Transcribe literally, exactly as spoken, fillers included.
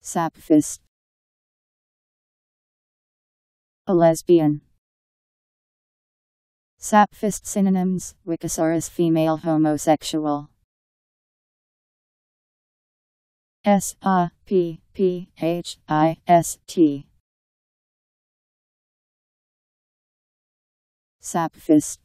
Sapphist. A lesbian. Sapphist synonyms: Wikisaurus, female, homosexual. S A P P H I S T. Sapphist.